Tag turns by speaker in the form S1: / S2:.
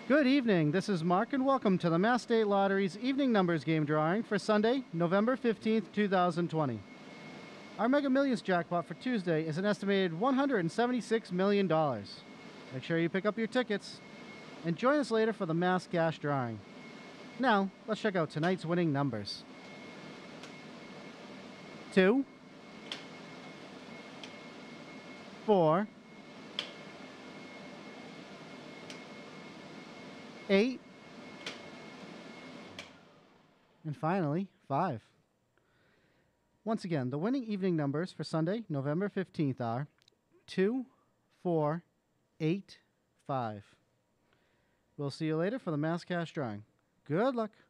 S1: Good evening. This is Mark, and welcome to the Mass State Lottery's evening numbers game drawing for Sunday, November 15th, 2020. Our Mega Millions jackpot for Tuesday is an estimated $176 million. Make sure you pick up your tickets and join us later for the Mass Cash drawing. Now, let's check out tonight's winning numbers. 2, 4, 8, and finally, 5. Once again, the winning evening numbers for Sunday, November 15th are 2, 4, 8, 5. We'll see you later for the Mass Cash drawing. Good luck.